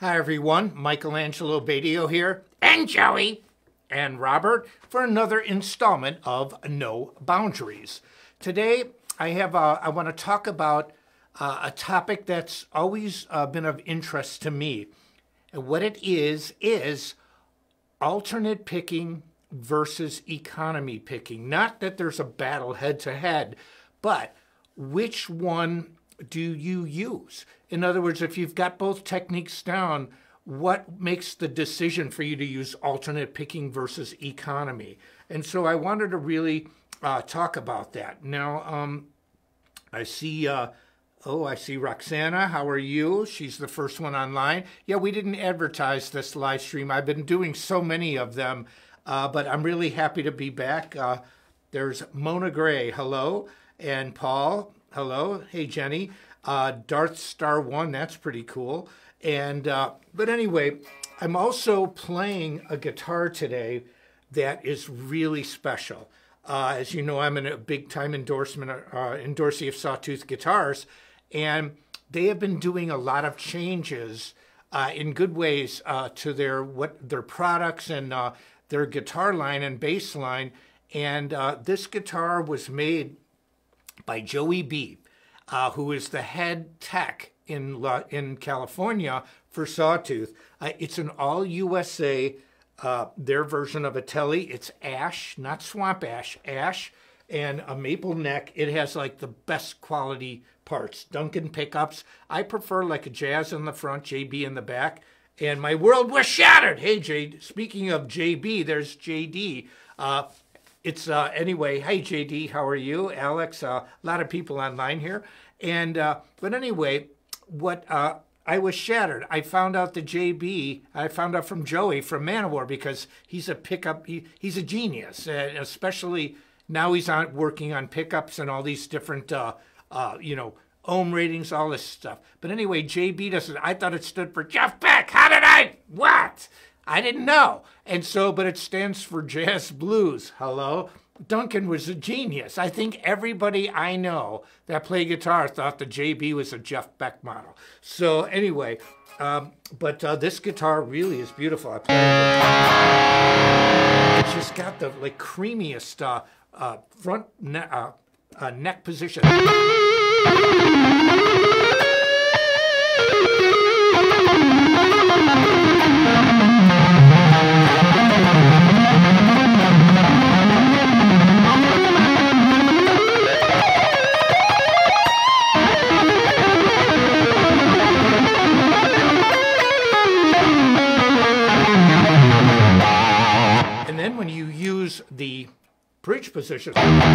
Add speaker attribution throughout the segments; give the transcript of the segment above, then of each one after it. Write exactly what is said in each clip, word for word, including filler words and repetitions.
Speaker 1: Hi everyone, Michelangelo Badio here, and Joey, and Robert for another installment of No Boundaries. Today I have uh, I want to talk about uh, a topic that's always uh, been of interest to me. And what it is is alternate picking versus economy picking. Not that there's a battle head to head, but which one do you use? In other words, if you've got both techniques down, what makes the decision for you to use alternate picking versus economy? And so I wanted to really uh, talk about that. Now, um, I see, uh, oh, I see Roxana. How are you? She's the first one online. Yeah, we didn't advertise this live stream. I've been doing so many of them, uh, but I'm really happy to be back. Uh, there's Mona Gray. Hello. And Paul. Hello. Hey, Jenny. Uh, Darth Star One. That's pretty cool. And uh, but anyway, I'm also playing a guitar today that is really special. Uh, as you know, I'm in a big-time endorsement, uh, endorsee of Sawtooth Guitars, and they have been doing a lot of changes uh, in good ways uh, to their what their products and uh, their guitar line and bass line. And uh, this guitar was made by Joey B., uh, who is the head tech in La in California for Sawtooth. Uh, it's an all U S A, uh, their version of a Tele. It's ash, not swamp ash, ash, and a maple neck. It has like the best quality parts. Duncan pickups. I prefer like a Jazz in the front, J B in the back, and my world was shattered. Hey, J. Speaking of J B, there's J D. Uh, It's, uh, anyway, hey, J D, how are you? Alex, uh, a lot of people online here. And, uh, but anyway, what, uh, I was shattered. I found out the J B, I found out from Joey from Manowar because he's a pickup, he, he's a genius, uh, especially now he's on working on pickups and all these different, uh, uh, you know, ohm ratings, all this stuff. But anyway, J B doesn't, I thought it stood for Jeff Beck. How did I, what? I didn't know. And so, but it stands for Jazz Blues. Hello? Duncan was a genius. I think everybody I know that play guitar thought the J B was a Jeff Beck model. So anyway, um, but uh, this guitar really is beautiful. I play it. It's just got the like creamiest uh, uh, front ne uh, uh, neck position. And then when you use the bridge position,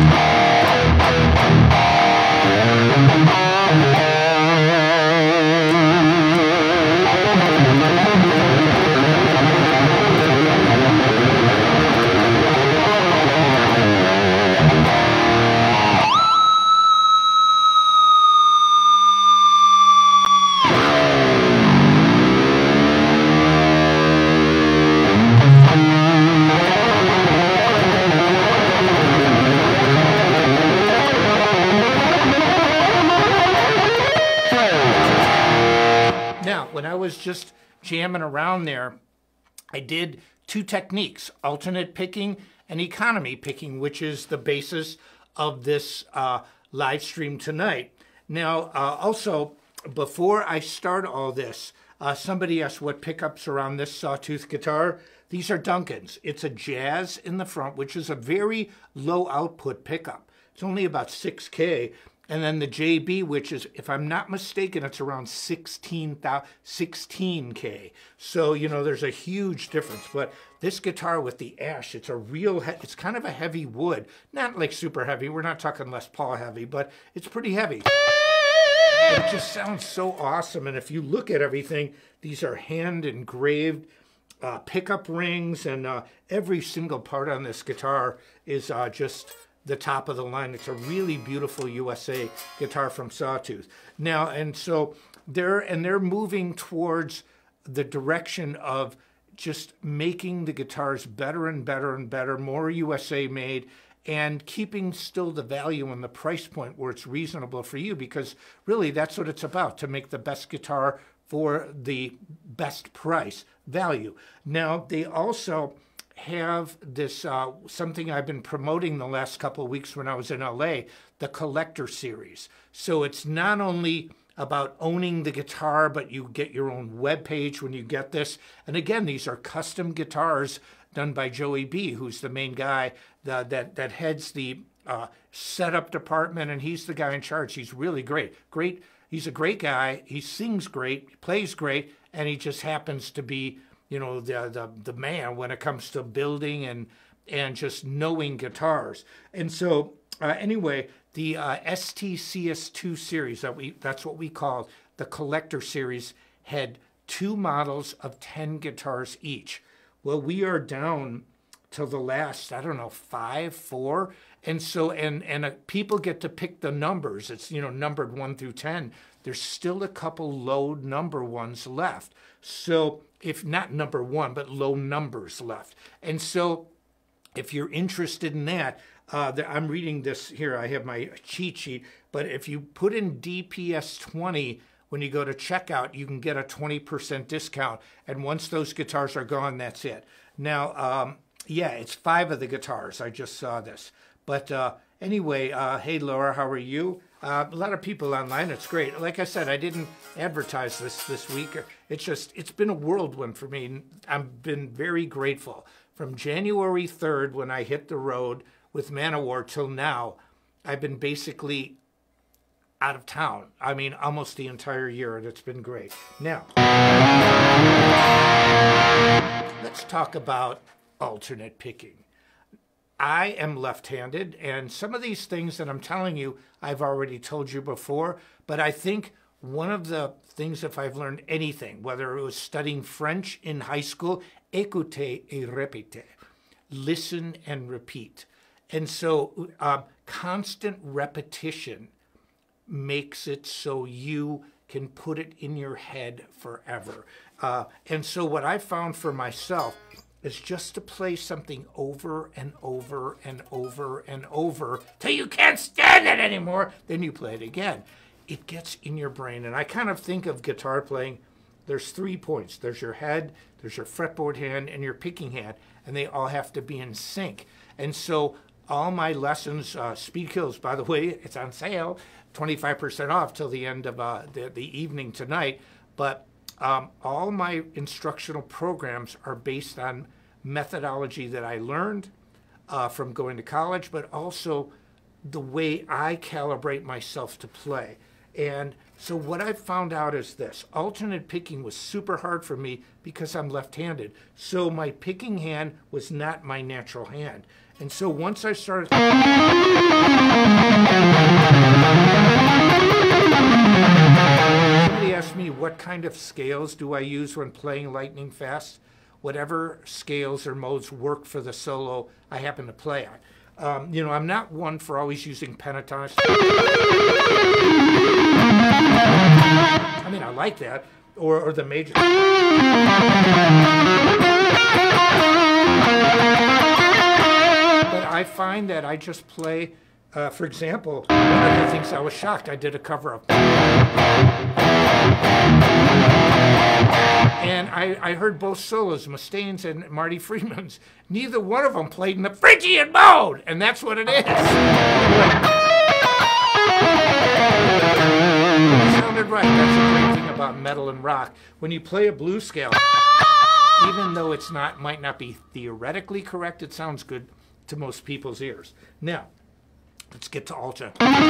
Speaker 1: when I was just jamming around there, I did two techniques, alternate picking and economy picking, which is the basis of this uh, live stream tonight. Now, uh, also, before I start all this, uh, somebody asked what pickups are on this Sawtooth guitar. These are Duncan's. It's a Jazz in the front, which is a very low output pickup. It's only about six K. And then the J B, which is, if I'm not mistaken, it's around sixteen K. So, you know, there's a huge difference. But this guitar with the ash, it's a real, it's kind of a heavy wood. Not like super heavy. We're not talking Les Paul heavy, but it's pretty heavy. It just sounds so awesome. And if you look at everything, these are hand engraved uh, pickup rings, and uh, every single part on this guitar is uh, just the top of the line. It's a really beautiful U S A guitar from Sawtooth. Now, and so they're, and they're moving towards the direction of just making the guitars better and better and better, more U S A made, and keeping still the value and the price point where it's reasonable for you, because really that's what it's about, to make the best guitar for the best price value. Now, they also have this, uh, something I've been promoting the last couple of weeks when I was in L A, the Collector Series. So it's not only about owning the guitar, but you get your own web page when you get this. And again, these are custom guitars done by Joey B, who's the main guy that, that, that heads the uh, setup department, and he's the guy in charge. He's really great. Great. He's a great guy. He sings great, he plays great, and he just happens to be, you know, the the, the man when it comes to building and and just knowing guitars. And so uh, anyway, the uh, S T C S two series, that we that's what we call the Collector Series, had two models of ten guitars each. Well, we are down to the last, I don't know, five, four. And so, and and uh, people get to pick the numbers. It's, you know, numbered one through ten. There's still a couple low number ones left. So, if not number one, but low numbers left. And so, if you're interested in that, uh, the, I'm reading this here. I have my cheat sheet. But if you put in D P S twenty, when you go to checkout, you can get a twenty percent discount. And once those guitars are gone, that's it. Now, um, yeah, it's five of the guitars. I just saw this. But uh, anyway, uh, hey, Laura, how are you? Uh, a lot of people online. It's great. Like I said, I didn't advertise this this week. It's just, it's been a whirlwind for me. I've been very grateful. From January third, when I hit the road with Manowar, till now, I've been basically out of town. I mean, almost the entire year, and it's been great. Now, let's talk about alternate picking. I am left-handed, and some of these things that I'm telling you, I've already told you before, but I think one of the things, if I've learned anything, whether it was studying French in high school, écoutez et répétez, listen and repeat. And so uh, constant repetition makes it so you can put it in your head forever. Uh, and so what I found for myself is just to play something over and over and over and over till you can't stand it anymore, then you play it again. It gets in your brain. And I kind of think of guitar playing, there's three points. There's your head, there's your fretboard hand, and your picking hand, and they all have to be in sync. And so all my lessons, uh, Speed Kills, by the way, it's on sale, twenty-five percent off till the end of uh, the, the evening tonight. But um, all my instructional programs are based on methodology that I learned uh, from going to college, but also the way I calibrate myself to play. And so what I found out is this: alternate picking was super hard for me because I'm left-handed. So my picking hand was not my natural hand. And so once I started... Somebody asked me, what kind of scales do I use when playing lightning fast? Whatever scales or modes work for the solo I happen to play on. Um, you know, I'm not one for always using pentatonics. I mean, I like that. Or, or the major. But I find that I just play, uh, for example, one of the things I was shocked, I did a cover of. And I, I heard both solos, Mustaine's and Marty Friedman's. Neither one of them played in the Phrygian mode, and that's what it is. It sounded right. That's the great thing about metal and rock. When you play a blues scale, even though it's not, might not be theoretically correct, it sounds good to most people's ears. Now, let's get to alto.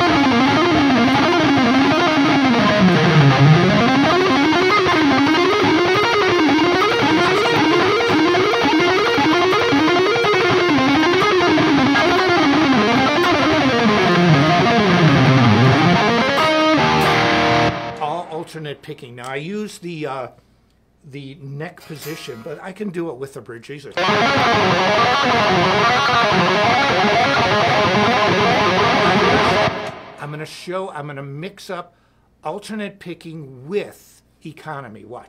Speaker 1: All alternate picking. Now I use the uh, the neck position, but I can do it with the bridge easily. I'm going to show, I'm going to mix up alternate picking with economy. Watch.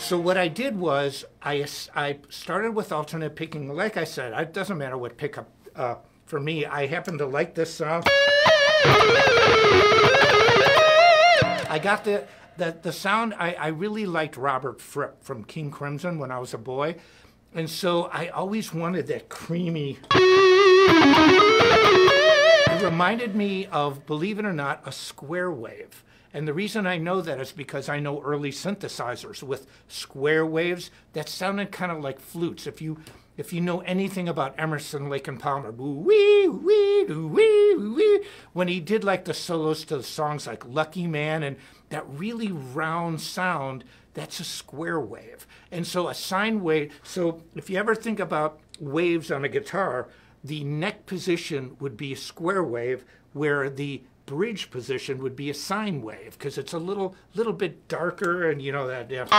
Speaker 1: so what I did was I, I started with alternate picking. Like I said, it doesn't matter what pickup. Uh, for me, I happen to like this sound. I got the, the, the sound, I, I really liked Robert Fripp from King Crimson when I was a boy. And so I always wanted that creamy. It reminded me of, believe it or not, a square wave. And the reason I know that is because I know early synthesizers with square waves that sounded kind of like flutes. If you if you know anything about Emerson, Lake and Palmer, wee wee wee wee, when he did like the solos to the songs like Lucky Man and that really round sound, that's a square wave. And so a sine wave. So if you ever think about waves on a guitar, the neck position would be a square wave, where the bridge position would be a sine wave, because it's a little little bit darker, and you know that. Yeah.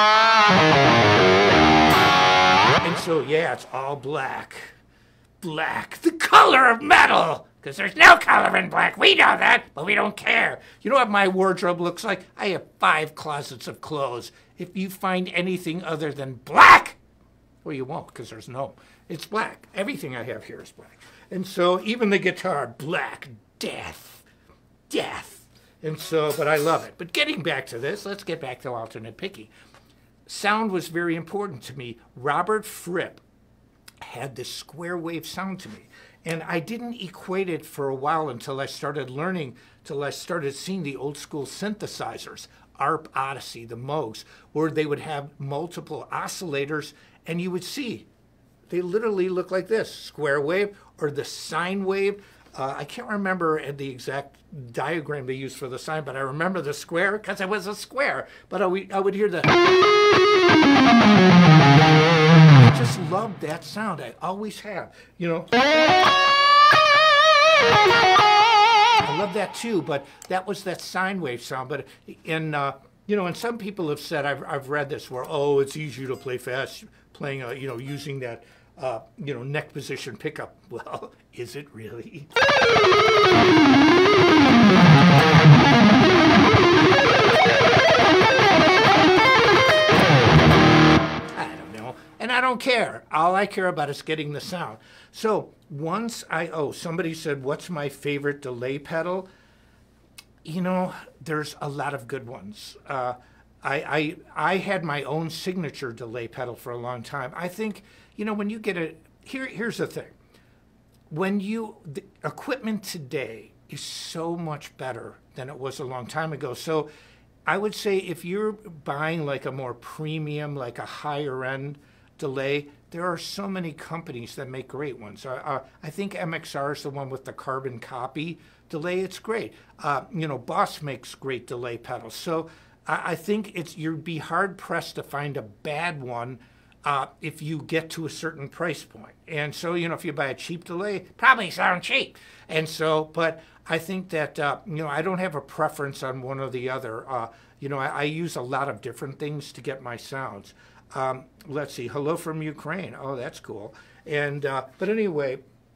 Speaker 1: And so yeah, it's all black, black, the color of metal. Because there's no color in black. We know that, but we don't care. You know what my wardrobe looks like? I have five closets of clothes. If you find anything other than black, well, you won't, because there's no. It's black. Everything I have here is black. And so even the guitar, black, death, death. And so, but I love it. But getting back to this, let's get back to alternate picking. Sound was very important to me. Robert Fripp had this square wave sound to me. And I didn't equate it for a while until I started learning, till I started seeing the old school synthesizers, A R P Odyssey, the Moogs, where they would have multiple oscillators, and you would see they literally look like this, square wave or the sine wave. Uh, I can't remember the exact diagram they used for the sine, but I remember the square because it was a square. But I would, I would hear the... I just loved that sound. I always have, you know. I love that too, but that was that sine wave sound. But in, uh, you know, and some people have said, I've, I've read this, where, oh, it's easier to play fast playing, a, you know, using that, uh, you know, neck position pickup. Well, is it really? And I don't care. All I care about is getting the sound. So once I, oh, somebody said, what's my favorite delay pedal? You know, there's a lot of good ones. Uh, I, I, I had my own signature delay pedal for a long time. I think, you know, when you get a, here, here's the thing. When you, the equipment today is so much better than it was a long time ago. So I would say if you're buying like a more premium, like a higher end delay, there are so many companies that make great ones. Uh, uh, I think M X R is the one with the carbon copy delay. It's great. Uh, you know, Boss makes great delay pedals. So I, I think it's you'd be hard pressed to find a bad one uh, if you get to a certain price point. And so, you know, if you buy a cheap delay, probably sound cheap. And so, but I think that, uh, you know, I don't have a preference on one or the other. Uh, you know, I, I use a lot of different things to get my sounds. Um, let's see, hello from Ukraine. Oh, that's cool. And, uh, but anyway,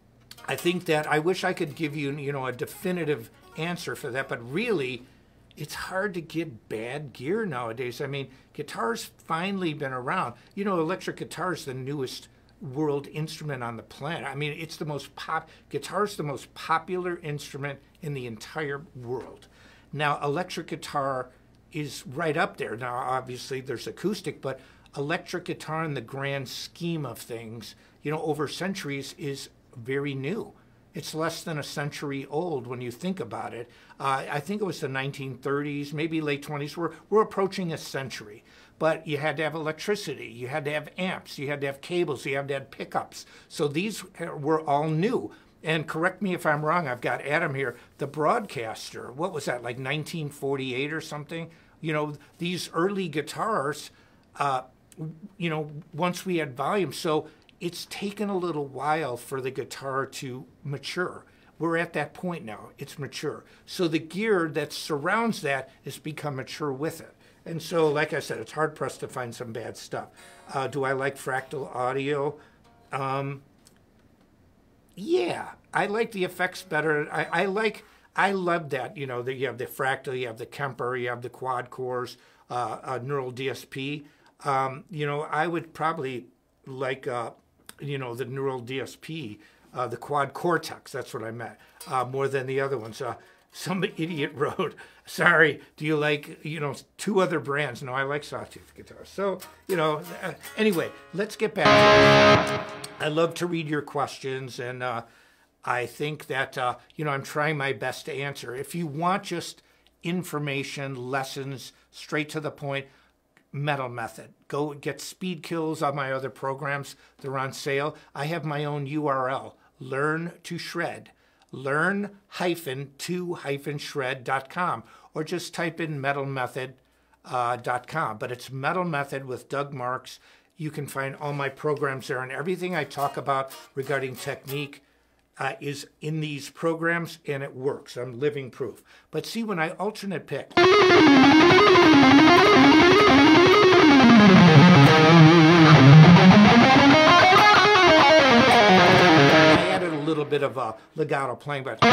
Speaker 1: I think that I wish I could give you, you know, a definitive answer for that, but really, it's hard to get bad gear nowadays. I mean, guitar's finally been around. You know, electric guitar is the newest world instrument on the planet. I mean, it's the most pop, guitar's the most popular instrument in the entire world. Now, electric guitar is right up there. Now, obviously, there's acoustic, but electric guitar in the grand scheme of things, you know, over centuries is very new. It's less than a century old when you think about it. Uh, I think it was the nineteen thirties, maybe late twenties. We're, we're approaching a century. But you had to have electricity. You had to have amps. You had to have cables. You had to have pickups. So these were all new. And correct me if I'm wrong. I've got Adam here. The Broadcaster, what was that, like nineteen forty-eight or something? You know, these early guitars, uh, you know, once we had volume. So it's taken a little while for the guitar to mature. We're at that point now. It's mature. So the gear that surrounds that has become mature with it. And so, like I said, it's hard pressed to find some bad stuff. Uh, do I like Fractal Audio? Um, yeah, I like the effects better. I, I like, I love that, you know, that you have the Fractal, you have the Kemper, you have the quad cores, uh, uh, Neural D S P. Um, you know, I would probably like, uh, you know, the Neural D S P, uh, the Quad Cortex, that's what I meant, uh, more than the other ones. Uh, some idiot wrote, sorry, do you like, you know, two other brands? No, I like Sawtooth guitars. So, you know, uh, anyway, let's get back to it. I love to read your questions, and uh, I think that, uh, you know, I'm trying my best to answer. If you want just information, lessons, straight to the point, Metal Method. Go get Speed Kills on my other programs. They're on sale. I have my own U R L, Learn to Shred. learn to shred dot com, or just type in metal method dot com. But it's Metal Method with Doug Marks. You can find all my programs there, and everything I talk about regarding technique uh, is in these programs, and it works. I'm living proof. But see, when I alternate pick, I added a little bit of a legato playing, but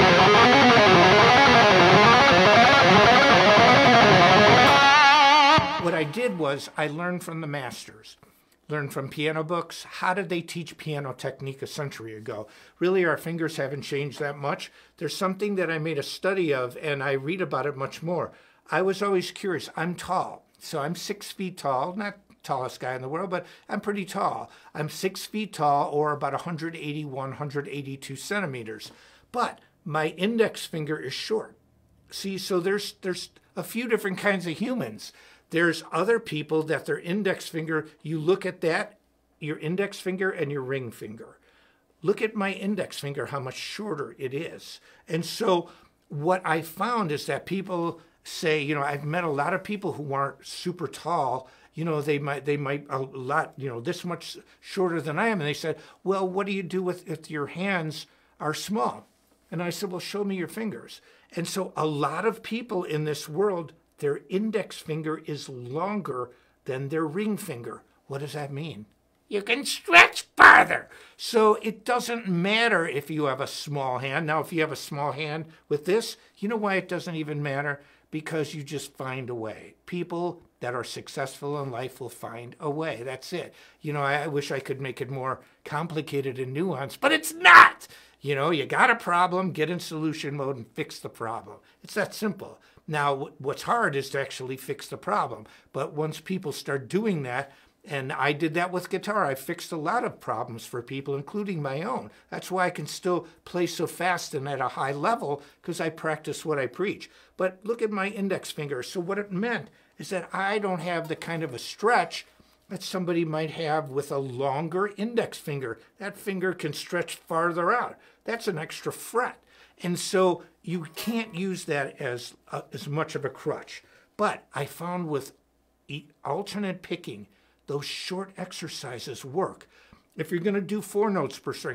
Speaker 1: what I did was I learned from the masters, learned from piano books. How did they teach piano technique a century ago? Really, our fingers haven't changed that much. There's something that I made a study of, and I read about it much more. I was always curious. I'm tall, so I'm six feet tall, not tallest guy in the world, but I'm pretty tall. I'm six feet tall, or about one hundred eighty-one, one hundred eighty-two centimeters. But my index finger is short. See, so there's there's a few different kinds of humans. There's other people that their index finger, you look at that, your index finger and your ring finger. Look at my index finger, how much shorter it is. And so what I found is that people say, you know, I've met a lot of people who aren't super tall. You know, they might, they might a lot, you know, this much shorter than I am. And they said, well, what do you do with if your hands are small? And I said, well, show me your fingers. And so a lot of people in this world, their index finger is longer than their ring finger. What does that mean? You can stretch farther. So it doesn't matter if you have a small hand. Now, if you have a small hand with this, you know why it doesn't even matter? Because you just find a way. People that are successful in life will find a way. That's it. You know, I, I wish I could make it more complicated and nuanced, but it's not. You know, you got a problem, get in solution mode and fix the problem. It's that simple. Now, what's hard is to actually fix the problem. But once people start doing that, and I did that with guitar, I fixed a lot of problems for people, including my own. That's why I can still play so fast and at a high level, because I practice what I preach. But look at my index finger. So what it meant is that I don't have the kind of a stretch that somebody might have with a longer index finger. That finger can stretch farther out. That's an extra fret. And so you can't use that as, uh, as much of a crutch. But I found with e alternate picking, those short exercises work. If you're going to do four notes per string,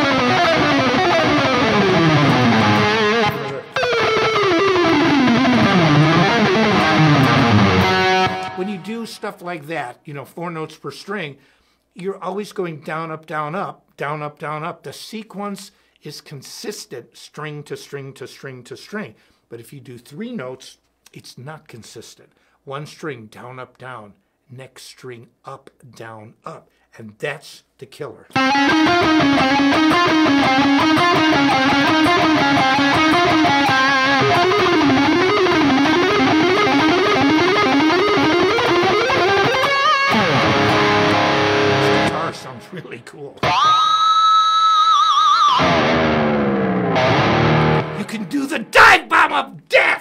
Speaker 1: when you do stuff like that, you know, four notes per string, you're always going down, up, down, up, down, up, down, up. The sequence is consistent, string to string to string to string. But if you do three notes, it's not consistent. One string, down, up, down. Next string, up, down, up. And that's the killer. This guitar sounds really cool. You can do the dive bomb of death!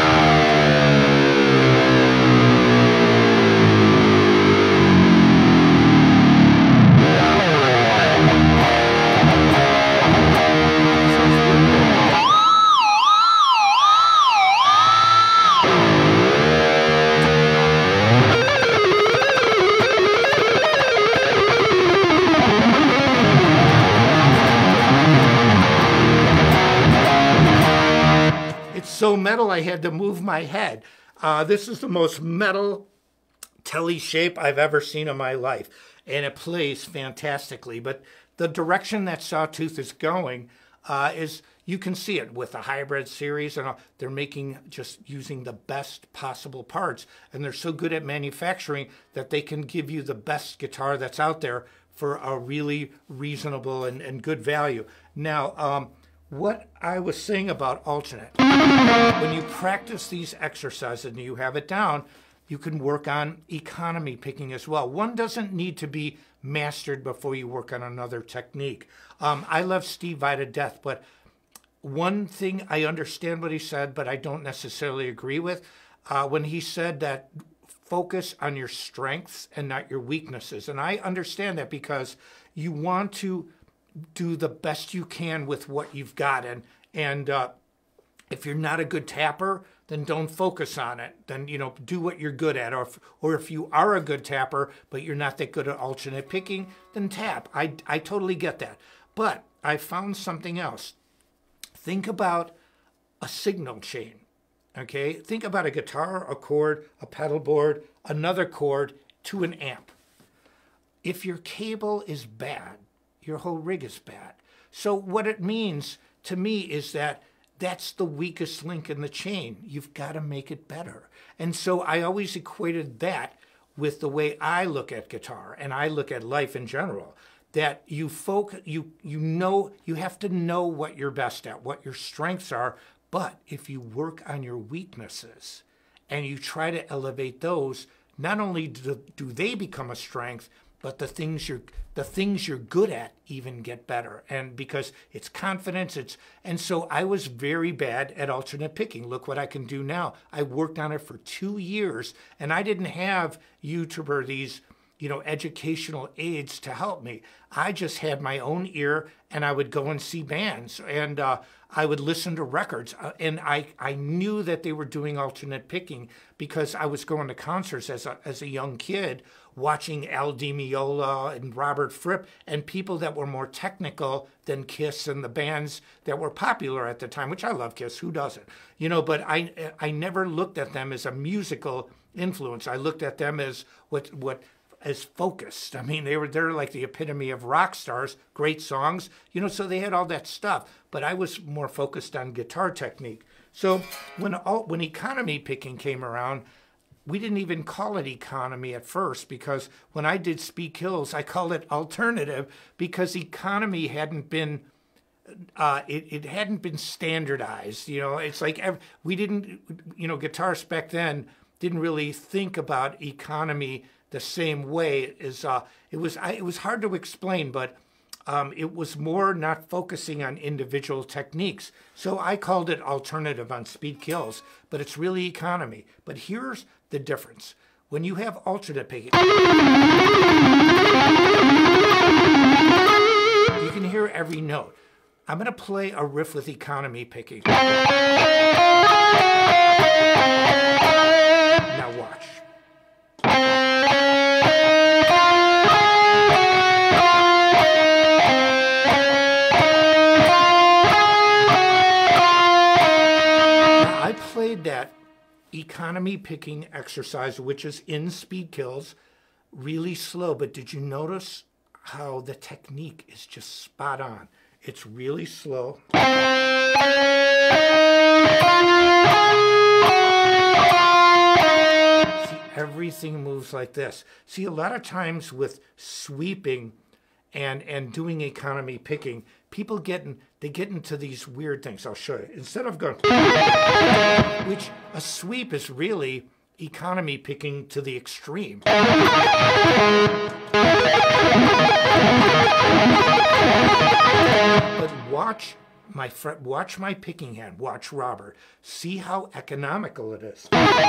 Speaker 1: So metal, I had to move my head. Uh, this is the most metal telly shape I've ever seen in my life. And it plays fantastically. But the direction that Sawtooth is going, uh, is you can see it with the hybrid series, and all. They're making just using the best possible parts, and they're so good at manufacturing that they can give you the best guitar that's out there for a really reasonable and, and good value. Now, um, what I was saying about alternate, when you practice these exercises and you have it down, you can work on economy picking as well. One doesn't need to be mastered before you work on another technique. Um, I love Steve Vai to death, but one thing, I understand what he said, but I don't necessarily agree with. Uh, when he said that focus on your strengths and not your weaknesses. And I understand that because you want to do the best you can with what you've got. And, and uh, if you're not a good tapper, then don't focus on it. Then, you know, do what you're good at. Or if, or if you are a good tapper, but you're not that good at alternate picking, then tap. I, I totally get that. But I found something else. Think about a signal chain, okay? Think about a guitar, a chord, a pedal board, another chord to an amp. If your cable is bad, your whole rig is bad. So what it means to me is that that's the weakest link in the chain. You've got to make it better. And so I always equated that with the way I look at guitar and I look at life in general. That you folk, you you know, you have to know what you're best at, what your strengths are. But if you work on your weaknesses and you try to elevate those, not only do, do they become a strength, but the things you're the things you're good at even get better. And because it's confidence, it's and so I was very bad at alternate picking. Look what I can do now. I worked on it for two years, and I didn't have YouTube or these, you know, educational aids to help me. I just had my own ear, and I would go and see bands, and uh, I would listen to records, uh, and I, I knew that they were doing alternate picking because I was going to concerts as a, as a young kid, watching Al Di Meola and Robert Fripp, and people that were more technical than Kiss and the bands that were popular at the time, which I love Kiss, who doesn't? You know, but I, I never looked at them as a musical influence. I looked at them as what what as focused. I mean, they were they're like the epitome of rock stars, great songs, you know, so they had all that stuff. But I was more focused on guitar technique. So when all, when economy picking came around, we didn't even call it economy at first because when I did Speed Kills, I called it alternative because economy hadn't been uh, it, it hadn't been standardized. You know, it's like every, we didn't, you know, guitarists back then didn't really think about economy the same way as uh, it was. I, it was hard to explain, but um, it was more not focusing on individual techniques. So I called it alternative on Speed Kills, but it's really economy. But here's the difference: when you have alternate picking, you can hear every note. I'm going to play a riff with economy picking. Now watch. That economy picking exercise, which is in Speed Kills, really slow. But did you notice how the technique is just spot on? It's really slow. See, everything moves like this. See, a lot of times with sweeping and and doing economy picking, people get in, they get into these weird things. I'll show you. Instead of going, which a sweep is really economy picking to the extreme. But watch my friend, watch my picking hand. Watch Robert. See how economical it is.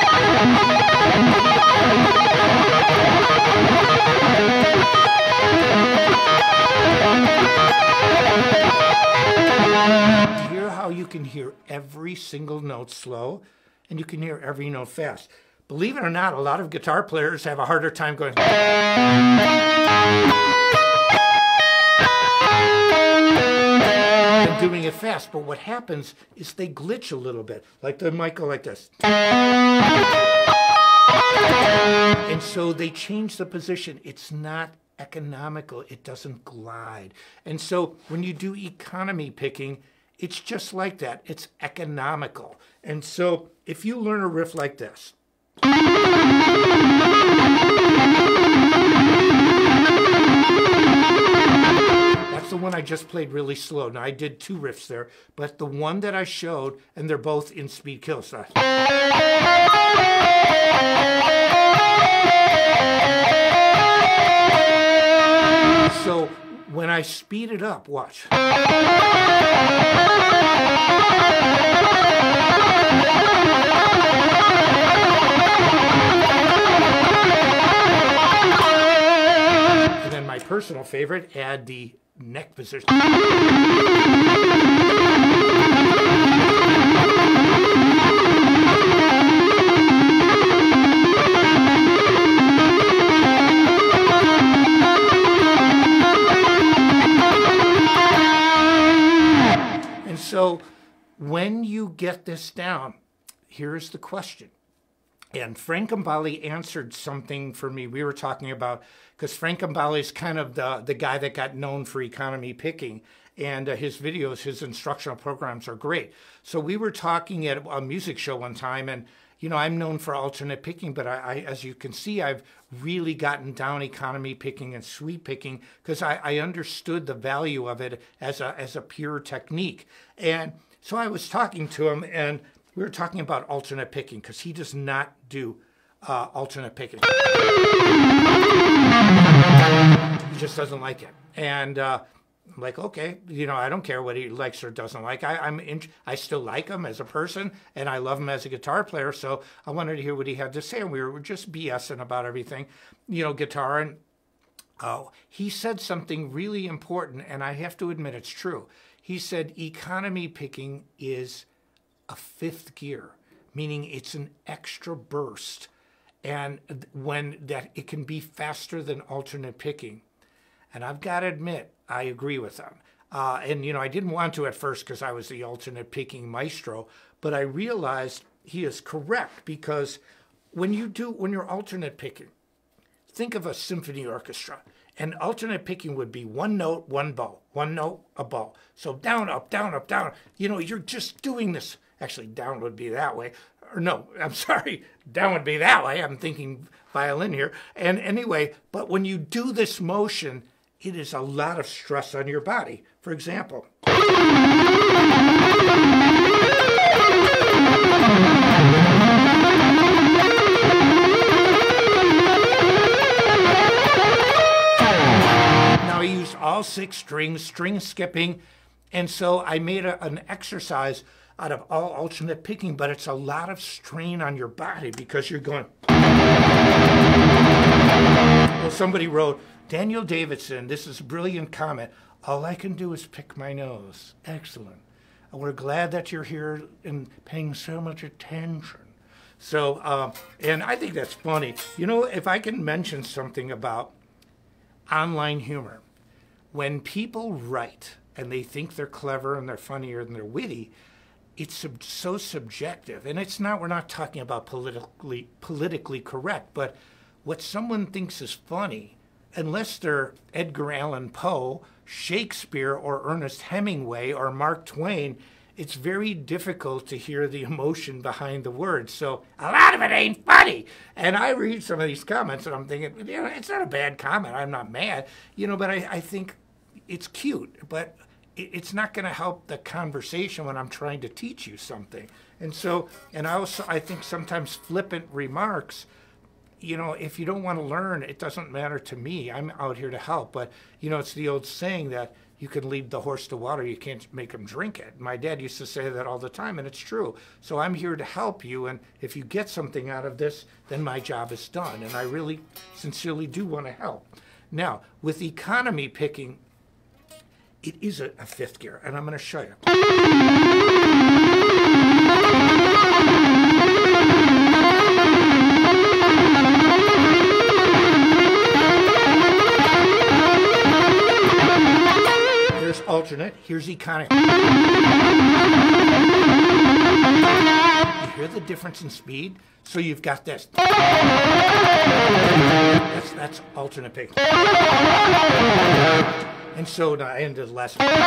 Speaker 1: Hear how you can hear every single note slow, and you can hear every note fast. Believe it or not, a lot of guitar players have a harder time going than doing it fast. But what happens is they glitch a little bit, like the mic go like this. And so they change the position. It's not economical. It doesn't glide. And so when you do economy picking, it's just like that. It's economical. And so if you learn a riff like this, that's the one I just played really slow. Now I did two riffs there, but the one that I showed, and they're both in speed kill. So So when I speed it up, watch. And then my personal favorite, add the neck position. So when you get this down, here's the question. And Frank Gambale answered something for me. We were talking about, because Frank Gambale is kind of the, the guy that got known for economy picking. And uh, his videos, his instructional programs are great. So we were talking at a music show one time, and you know, I'm known for alternate picking, but I, I, as you can see, I've really gotten down economy picking and sweep picking because I, I understood the value of it as a, as a pure technique. And so I was talking to him, and we were talking about alternate picking because he does not do uh, alternate picking. He just doesn't like it. And uh, I'm like, okay, you know, I don't care what he likes or doesn't like. I, I'm in, I still like him as a person, and I love him as a guitar player. So I wanted to hear what he had to say, and we were just BSing about everything, you know, guitar. And oh, he said something really important, and I have to admit it's true. He said economy picking is a fifth gear, meaning it's an extra burst, and when that it can be faster than alternate picking. And I've got to admit, I agree with him. Uh, and, you know, I didn't want to at first because I was the alternate picking maestro, but I realized he is correct because when you do, when you're alternate picking, think of a symphony orchestra, and alternate picking would be one note, one bow, one note, a bow. So down, up, down, up, down. You know, you're just doing this. Actually, down would be that way. Or no, I'm sorry, down would be that way. I'm thinking violin here. And anyway, but when you do this motion, it is a lot of stress on your body. For example, now I use all six strings, string skipping, and so I made a, an exercise out of all alternate picking, but it's a lot of strain on your body because you're going. Well, somebody wrote, Daniel Davidson, this is a brilliant comment. All I can do is pick my nose. Excellent. We're glad that you're here and paying so much attention. So, uh, and I think that's funny. You know, if I can mention something about online humor, when people write and they think they're clever and they're funnier and they're witty, it's sub so subjective. And it's not, we're not talking about politically, politically correct, but what someone thinks is funny, unless they're Edgar Allan Poe, Shakespeare, or Ernest Hemingway, or Mark Twain, it's very difficult to hear the emotion behind the words. So a lot of it ain't funny. And I read some of these comments and I'm thinking, you know, it's not a bad comment. I'm not mad, you know, but I, I think it's cute, but it's not going to help the conversation when I'm trying to teach you something. And so, and I also, I think sometimes flippant remarks, you know, if you don't want to learn, it doesn't matter to me. I'm out here to help. But, you know, it's the old saying that you can lead the horse to water, you can't make him drink it. My dad used to say that all the time, and it's true. So I'm here to help you, and if you get something out of this, then my job is done. And I really sincerely do want to help. Now, with economy picking, it is a, a fifth gear, and I'm going to show you. Here's alternate, here's economy. You hear the difference in speed? So you've got this. That's, That's alternate picking. And so I ended the lesson. I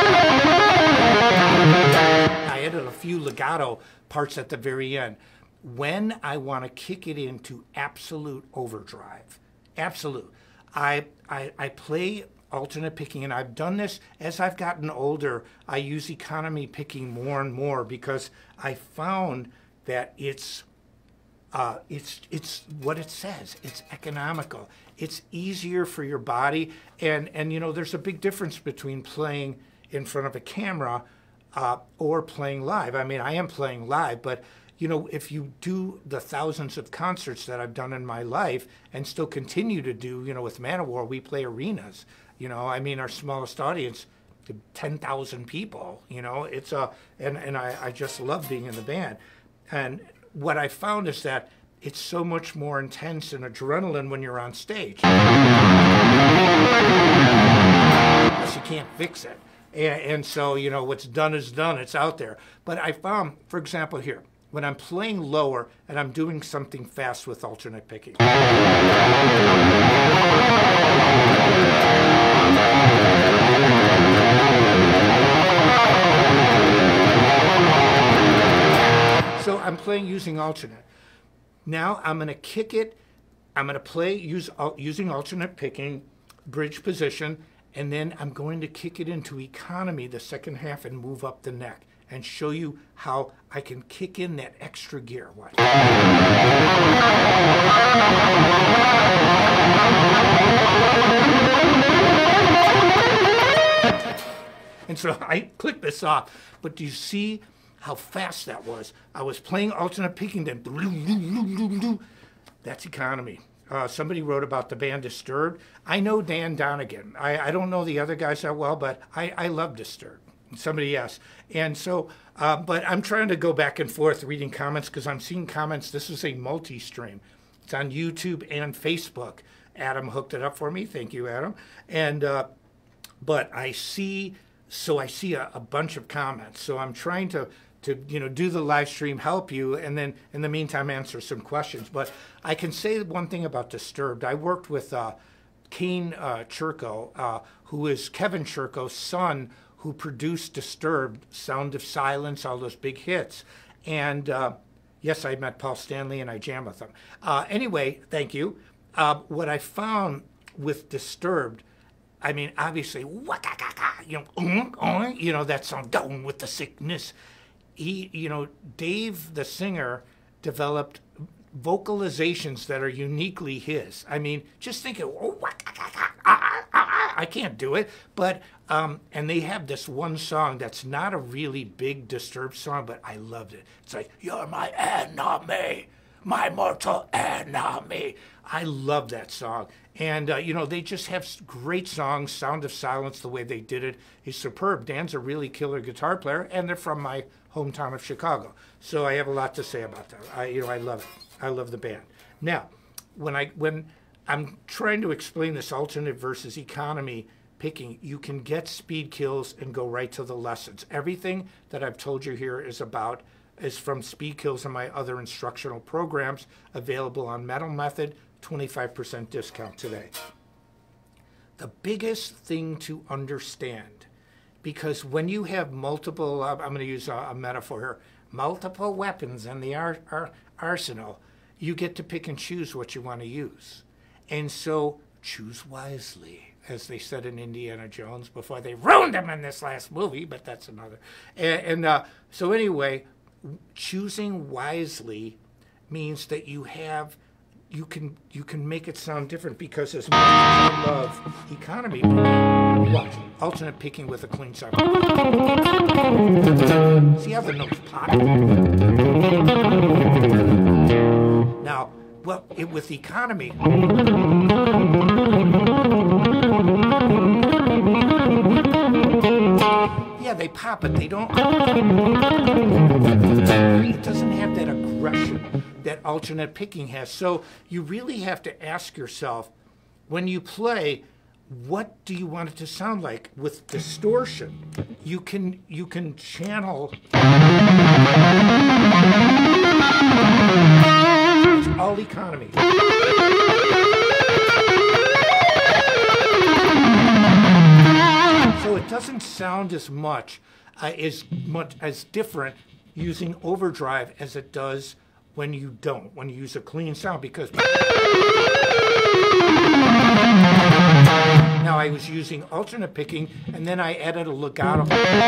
Speaker 1: added a few legato parts at the very end. When I want to kick it into absolute overdrive, absolute, I, I, I play alternate picking, and I've done this as I've gotten older. I use economy picking more and more because I found that it's uh, it's it's what it says. It's economical. It's easier for your body, and and you know there's a big difference between playing in front of a camera uh, or playing live. I mean, I am playing live, but you know, if you do the thousands of concerts that I've done in my life and still continue to do, you know, with Manowar, we play arenas. You know, I mean, our smallest audience, ten thousand people, you know, it's a, and, and I, I just love being in the band. And what I found is that it's so much more intense and adrenaline when you're on stage. Because you can't fix it. And, and so, you know, what's done is done, it's out there. But I found, for example, here, when I'm playing lower and I'm doing something fast with alternate picking. So I'm playing using alternate. Now I'm going to kick it. I'm going to play use, uh, using alternate picking, bridge position, and then I'm going to kick it into economy the second half and move up the neck and show you how I can kick in that extra gear. Watch. And so I clicked this off, but do you see how fast that was? I was playing alternate picking, then that's economy. Uh, somebody wrote about the band Disturbed. I know Dan Donegan. I, I don't know the other guys that well, but I, I love Disturbed. Somebody else. And so, uh, but I'm trying to go back and forth reading comments because I'm seeing comments. This is a multi-stream. It's on YouTube and Facebook. Adam hooked it up for me. Thank you, Adam. And, uh, but I see, so I see a, a bunch of comments. So I'm trying to, to, you know, do the live stream, help you, and then in the meantime answer some questions. But I can say one thing about Disturbed. I worked with uh, Kane uh, Churko, uh, who is Kevin Churko's son, who produced Disturbed, Sound of Silence, all those big hits. And uh, yes, I met Paul Stanley and I jammed with him. Uh, anyway, thank you. Uh, what I found with Disturbed, I mean, obviously, you know, you know that song, Down with the Sickness. He, you know, Dave, the singer, developed vocalizations that are uniquely his. I mean, just think of, oh, I can't do it, but, um, and they have this one song that's not a really big Disturbed song, but I loved it. It's like, you're my enemy, my mortal enemy. I love that song. And, uh, you know, they just have great songs. Sound of Silence, the way they did it is superb. Dan's a really killer guitar player, and they're from my hometown of Chicago. So I have a lot to say about that. I, you know, I love it. I love the band. Now, when I, when I'm trying to explain this alternate versus economy picking, you can get speed kills and go right to the lessons. Everything that I've told you here is about is from Speed Kills and my other instructional programs available on Metal Method, twenty-five percent discount today. The biggest thing to understand, because when you have multiple, uh, I'm going to use a, a metaphor here, multiple weapons in the ar ar arsenal, you get to pick and choose what you want to use. And so choose wisely, as they said in Indiana Jones before they ruined him in this last movie, but that's another. And, and uh, so anyway, choosing wisely means that you have, you can you can make it sound different, because as much as I love economy picking, watch, alternate picking with a clean sound. See how the notes pop? Now, well, it, with economy, yeah, they pop it. They don't. It doesn't have that aggression that alternate picking has. So you really have to ask yourself, when you play, what do you want it to sound like? With distortion, you can you can channel. It's all economy. doesn't sound as much, uh, as much as different using overdrive as it does when you don't, when you use a clean sound, because now I was using alternate picking, and then I added a legato.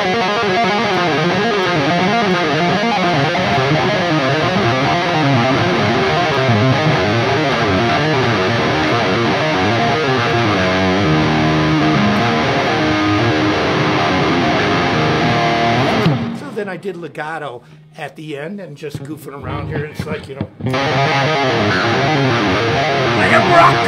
Speaker 1: Then I did legato at the end and just goofing around here. It's like, you know, I am rock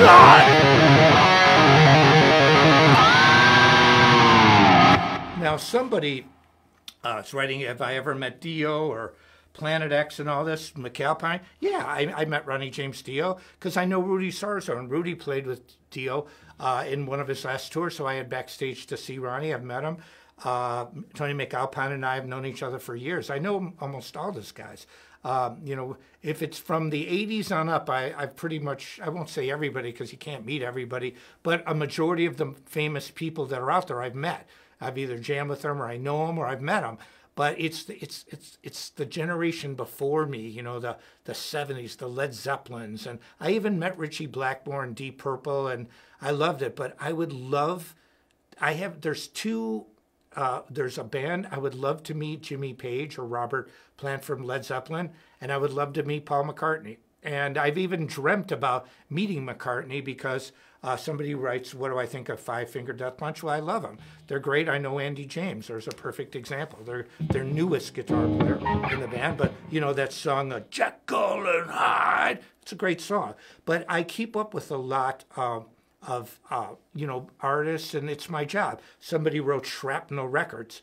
Speaker 1: god! Now somebody uh, is writing, have I ever met Dio or Planet X and all this, McAlpine? Yeah, I, I met Ronnie James Dio because I know Rudy Sarzo, and Rudy played with Dio uh, in one of his last tours, so I had backstage to see Ronnie. I've met him. Uh, Tony McAlpine and I have known each other for years. I know almost all these guys. Um, you know, if it's from the eighties on up, I, I've pretty much, I won't say everybody because you can't meet everybody, but a majority of the famous people that are out there I've met. I've either jammed with them or I know them or I've met them. But it's the, it's it's it's the generation before me, you know, the the seventies, the Led Zeppelins, and I even met Ritchie Blackmore and Deep Purple, and I loved it. But I would love, I have there's two. Uh, there's a band, I would love to meet Jimmy Page or Robert Plant from Led Zeppelin, and I would love to meet Paul McCartney. And I've even dreamt about meeting McCartney because uh, somebody writes, what do I think of Five Finger Death Punch? Well, I love them. They're great. I know Andy James. There's a perfect example. They're their newest guitar player in the band. But, you know, that song, uh, Jekyll and Hyde, it's a great song. But I keep up with a lot of of, uh, you know, artists, and it's my job. Somebody wrote Shrapnel Records.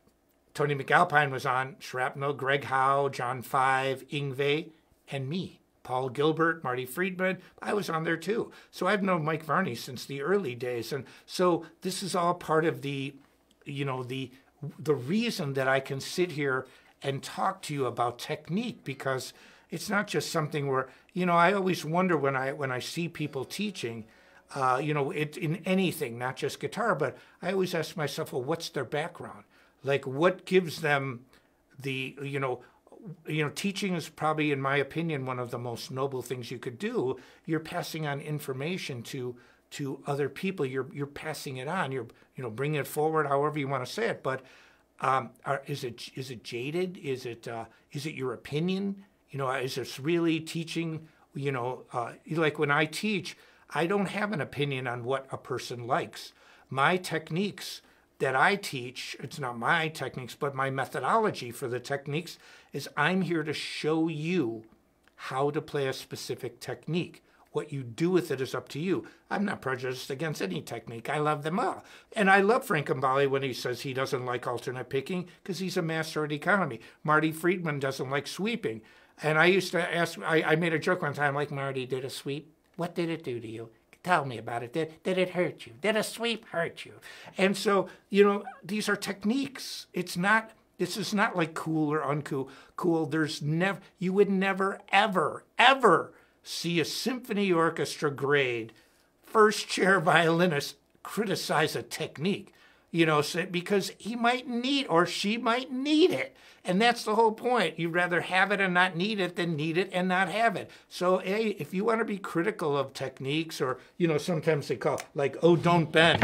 Speaker 1: Tony McAlpine was on Shrapnel, Greg Howe, John Five, Yngwie, and me. Paul Gilbert, Marty Friedman, I was on there too. So I've known Mike Varney since the early days. And so this is all part of the, you know, the, the reason that I can sit here and talk to you about technique, because it's not just something where, you know, I always wonder when I, when I see people teaching, Uh, you know, it, in anything, not just guitar, but I always ask myself, well, what's their background? Like, what gives them the, you know, you know, teaching is probably, in my opinion, one of the most noble things you could do. You're passing on information to to other people. You're you're passing it on. You're, you know, bringing it forward, however you want to say it. But um, are, is it is it jaded? Is it uh, is it your opinion? You know, is this really teaching? You know, uh, like when I teach, I don't have an opinion on what a person likes. My techniques that I teach, it's not my techniques, but my methodology for the techniques is I'm here to show you how to play a specific technique. What you do with it is up to you. I'm not prejudiced against any technique. I love them all. And I love Frank Gambale when he says he doesn't like alternate picking because he's a master at economy. Marty Friedman doesn't like sweeping. And I used to ask, I, I made a joke one time, like, Marty, did a sweep? What did it do to you? Tell me about it. Did, did it hurt you? Did a sweep hurt you? And so, you know, these are techniques. It's not, this is not like cool or uncool. Cool. There's never, you would never, ever, ever see a symphony orchestra grade first chair violinist criticize a technique, you know, so, because he might need, or she might need it. And that's the whole point. You'd rather have it and not need it than need it and not have it. So, hey, if you want to be critical of techniques, or, you know, sometimes they call, like, oh, don't bend.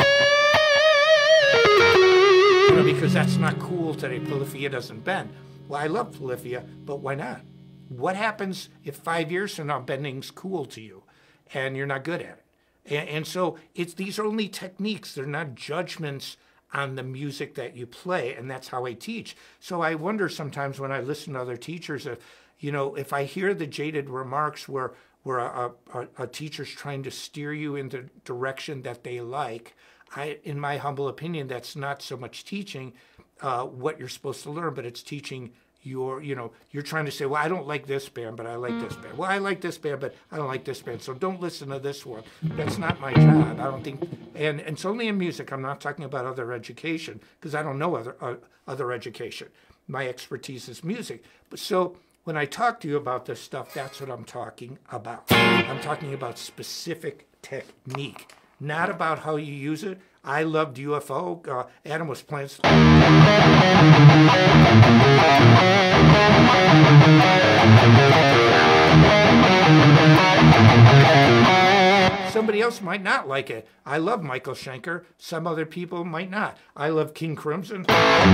Speaker 1: You know, because that's not cool today. Polyphia doesn't bend. Well, I love Polyphia, but why not? What happens if five years from now bending's cool to you and you're not good at it? And, and so it's these are only techniques. They're not judgments on the music that you play, and that's how I teach. So I wonder sometimes when I listen to other teachers, if, you know, if I hear the jaded remarks where where a, a, a teacher's trying to steer you in the direction that they like, I, in my humble opinion, that's not so much teaching uh, what you're supposed to learn, but it's teaching your, you know, you're trying to say, well, I don't like this band, but I like this band. Well, I like this band, but I don't like this band, so don't listen to this one. That's not my job. I don't think, and, and it's only in music. I'm not talking about other education, because I don't know other uh, other education. My expertise is music. But so when I talk to you about this stuff, that's what I'm talking about. I'm talking about specific technique, not about how you use it. I loved U F O. Uh, Adam was playing. Somebody else might not like it. I love Michael Schenker. Some other people might not. I love King Crimson.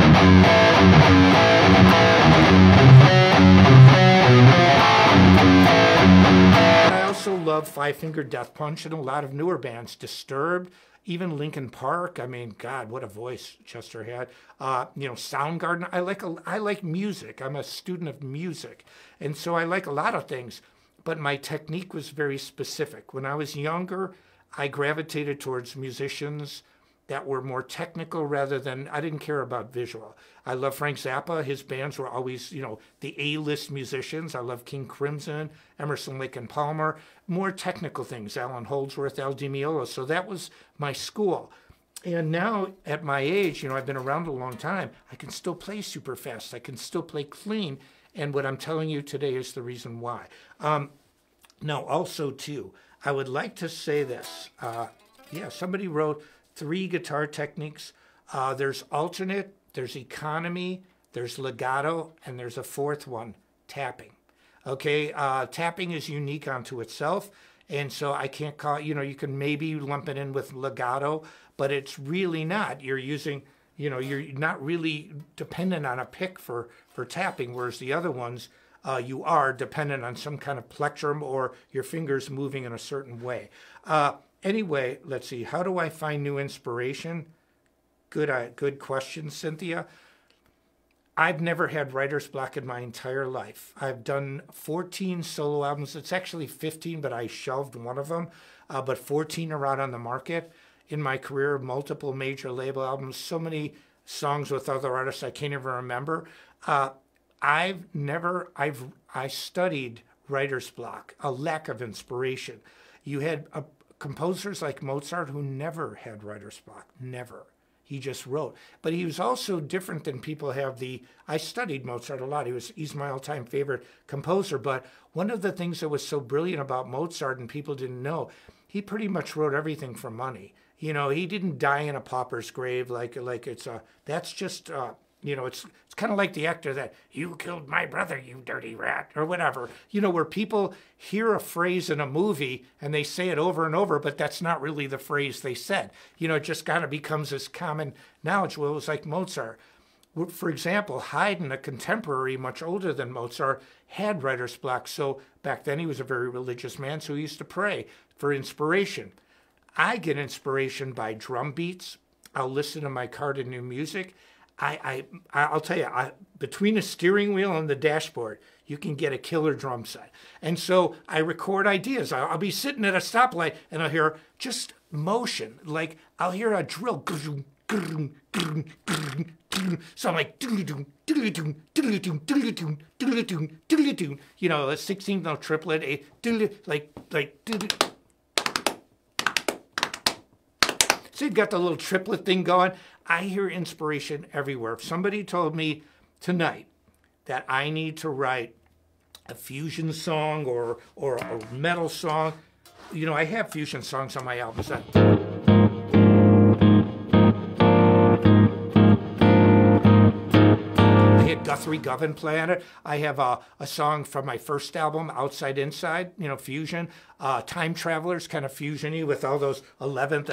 Speaker 1: I also love Five Finger Death Punch and a lot of newer bands. Disturbed, even Linkin Park. I mean, God, what a voice Chester had. Uh, you know, Soundgarden. I like a, I like music. I'm a student of music, and so I like a lot of things. But my technique was very specific. When I was younger, I gravitated towards musicians that were more technical rather than, I didn't care about visual. I love Frank Zappa. His bands were always, you know, the A-list musicians. I love King Crimson, Emerson, Lake and Palmer, more technical things, Alan Holdsworth, Al Di Meola. So that was my school. And now at my age, you know, I've been around a long time, I can still play super fast. I can still play clean. And what I'm telling you today is the reason why. Um, now, also, too, I would like to say this. Uh, yeah, somebody wrote three guitar techniques. Uh, there's alternate, there's economy, there's legato, and there's a fourth one, tapping. Okay, uh, tapping is unique unto itself, and so I can't call, you know, you can maybe lump it in with legato, but it's really not. You're using, you know, you're not really dependent on a pick for, for tapping, whereas the other ones, uh, you are dependent on some kind of plectrum or your fingers moving in a certain way. Uh, anyway, let's see, how do I find new inspiration? Good, uh, good question, Cynthia. I've never had writer's block in my entire life. I've done fourteen solo albums. It's actually fifteen, but I shelved one of them. Uh, but fourteen are out on the market. In my career, multiple major label albums, so many songs with other artists I can't even remember. Uh, I've never, I've, I studied writer's block, a lack of inspiration. You had uh, composers like Mozart who never had writer's block, never. He just wrote. But he was also different than people have the, I studied Mozart a lot. He was, he's my all-time favorite composer. But one of the things that was so brilliant about Mozart and people didn't know, he pretty much wrote everything for money. You know, he didn't die in a pauper's grave like, like it's a, that's just, uh, you know, it's it's kind of like the actor that, you killed my brother, you dirty rat, or whatever. You know, where people hear a phrase in a movie and they say it over and over, but that's not really the phrase they said. You know, it just kind of becomes this common knowledge. Well, it was like Mozart. For example, Haydn, a contemporary much older than Mozart, had writer's block. So back then he was a very religious man, so he used to pray for inspiration. I get inspiration by drum beats. I'll listen to my car to new music. I, I, I'll tell you, I, between the steering wheel and the dashboard, you can get a killer drum set. And so I record ideas. I'll, I'll be sitting at a stoplight and I'll hear just motion. Like I'll hear a drill. So I'm like, you know, a sixteen note triplet, a like, like, so you've got the little triplet thing going. I hear inspiration everywhere. If somebody told me tonight that I need to write a fusion song or or a metal song, you know, I have fusion songs on my albums. That I had Guthrie Govan play on it. I have a, a song from my first album, Outside Inside, you know, fusion. Uh, Time Travelers, kind of fusion-y with all those eleventh.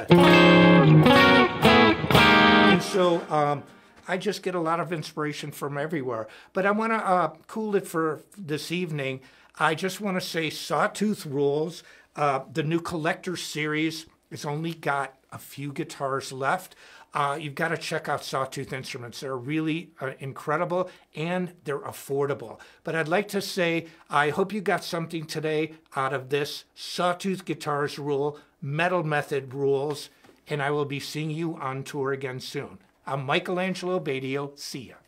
Speaker 1: And so um, I just get a lot of inspiration from everywhere. But I want to uh, cool it for this evening. I just want to say Sawtooth rules. Uh, the new Collector series has only got a few guitars left. Uh, you've got to check out Sawtooth Instruments. They're really uh, incredible and they're affordable. But I'd like to say, I hope you got something today out of this. Sawtooth Guitars rule, Metal Method rules, and I will be seeing you on tour again soon. I'm Michelangelo Badio. See ya.